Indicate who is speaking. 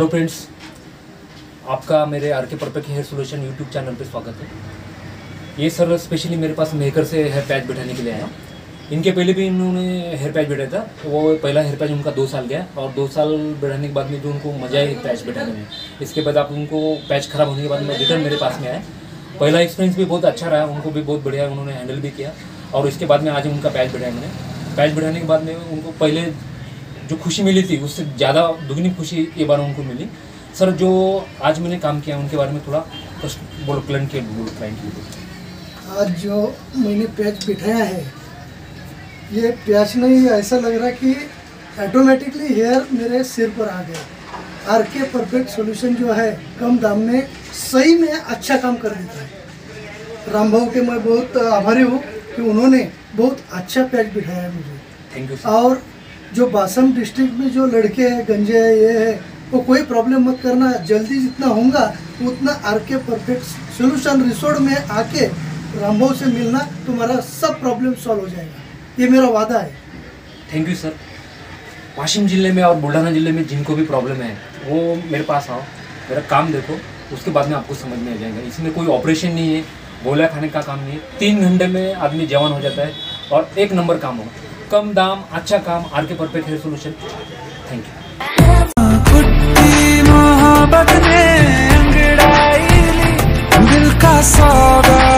Speaker 1: Friends, आपका मेरे R K perfect hair solution YouTube channel पे स्वागत है। ये सर स्पेशली मेरे पास मेकर से हेयर पैच बैठाने के लिए आया। इनके पहले भी इन्होंने हेयर पैच बैठाया था। वो पहला हेयर पैच उनका 2 साल गया और 2 साल बैठाने के बाद में जो उनको मजा है पैच बैठाने में। इसके बाद आप उनको पैच खराब होने के बाद में रिटर्न मेरे पास में आया। पहला एक्सपीरियंस भी बहुत अच्छा रहा, उनको भी बहुत बढ़िया उन्होंने हैंडल भी किया। और इसके बाद में आज उनका पैच बैठाया मैंने। पैच बैठाने के बाद में उनको पहले जो खुशी मिली थी उससे ज़्यादा दुगनी खुशी ये बार उनको मिली। सर जो आज मैंने काम किया उनके बारे में थोड़ा बोलो क्लाइंट के
Speaker 2: आज जो मैंने पैच बिठाया है, ये पैच नहीं, ऐसा लग रहा कि ऑटोमेटिकली हेयर मेरे सिर पर आ गया। आर के परफेक्ट सॉल्यूशन जो है कम दाम में सही में अच्छा काम कर देता है। राम भाऊ के मैं बहुत आभारी हूँ कि उन्होंने बहुत अच्छा पैच बिठाया है मुझे।
Speaker 1: Thank you.
Speaker 2: और जो बासम डिस्ट्रिक्ट में जो लड़के हैं, गंजे है, ये है, वो कोई प्रॉब्लम मत करना। जल्दी जितना होगा उतना are K perfect solution resort में आके रामभाऊ से मिलना, तुम्हारा सब प्रॉब्लम सॉल्व हो जाएगा, ये मेरा वादा है।
Speaker 1: Thank you sir. वाशिम जिले में और बुल्ढाना जिले में जिनको भी प्रॉब्लम है वो मेरे पास आओ, मेरा काम देखो, उसके बाद में आपको समझ में आ जाएगा। इसमें कोई ऑपरेशन नहीं है, गोला खाने का काम नहीं है। 3 घंटे में आदमी जवान हो जाता है और 1 नंबर काम हो। कम दाम अच्छा काम, R K perfect hair solution. Thank you.
Speaker 3: मोहब्बत ने अंगड़ाई दिल का सौदा।